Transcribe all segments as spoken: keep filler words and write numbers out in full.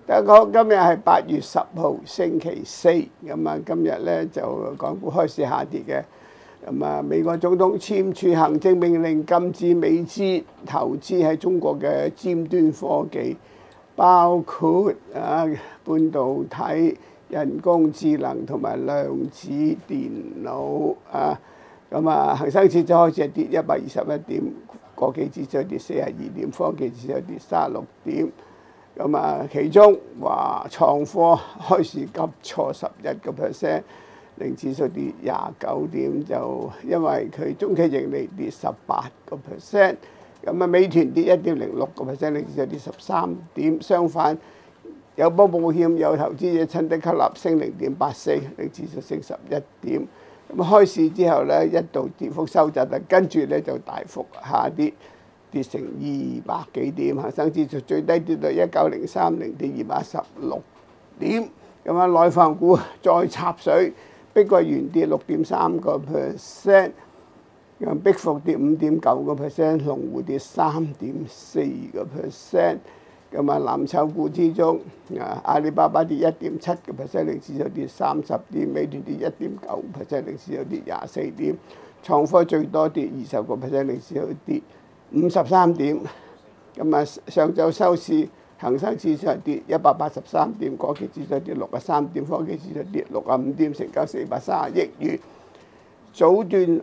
大家好，今日係八月十號星期四，咁啊今日咧就港股開始下跌嘅。咁啊，美國總統簽署行政命令，禁止美資投資喺中國嘅尖端科技，包括啊半導體、人工智能同埋量子電腦啊。咁啊，恒生指數開始係跌一百二十一點，國企指數跌四十二點，科技指數跌三十六點。咁啊，其中話創科開始急挫十一個 percent， 令指數跌廿九點，就因為佢中期盈利跌十八個 percent。咁啊，美團跌一點零六個 percent， 令指數跌十三點。相反，友邦保險有投資者趁低吸納，升零點八四，令指數升十一點。咁開市之後咧，一度跌幅收窄，但跟住咧就大幅下跌。跌成二百幾點，恒生指數最低跌到一九零三零，跌二百一十六點。咁啊，內房股再插水，碧桂園跌六點三個 percent， 咁碧服跌五點九個 percent， 龍湖跌三點四個 percent。咁啊，藍籌股之中，啊阿里巴巴跌一點七個 percent， 令指數跌三十點；美團跌一點九 percent， 令指數跌廿四點；創科最多跌二十個 percent， 令指數跌五十三點。咁啊，上晝收市，恒生指數跌一百八十三點，國企指數跌六十三點，科技指數跌六十五點，成交四百三十億元。早段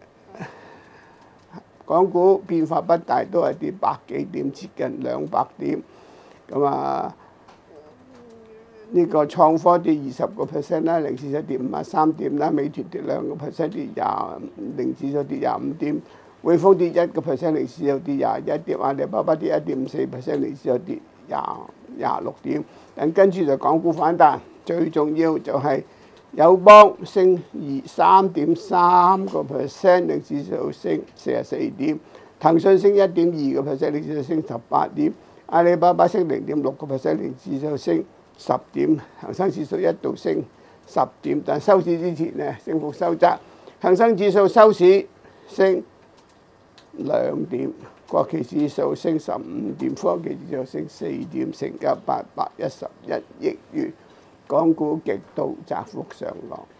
港股變化不大，都係跌百幾點，接近兩百點。咁啊，呢個創科跌二十個 percent 啦，令指數跌五十三點啦，美團跌兩個 percent， 跌廿，令指數跌廿五點。匯豐跌一個 percent， 令指數跌廿一點；阿里巴巴跌一點五四 percent， 令指數跌廿廿六點。咁跟住就港股反彈，最重要就係友邦升二三點三個 percent， 令指數升四十四點；騰訊升一點二個 percent， 令指數升十八點；阿里巴巴升零點六個 percent， 令指數升十點。恒生指數一度升十點，但收市之前呢，升幅收窄。恒生指數收市升兩點，國企指數升十五點，科技指數升四點，成交八百一十一億元，港股極度窄幅上落。